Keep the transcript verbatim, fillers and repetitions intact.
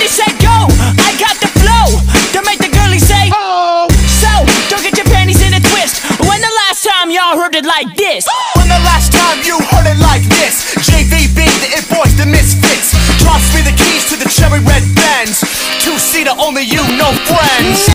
ready, set, go. I got the flow to make the girlie say oh. So, don't get your panties in a twist. When the last time y'all heard it like this? When the last time you heard it like this? J V B, the It Boys, the Misfits. Drops me the keys to the cherry red Benz. Two-seater, only you, no friends.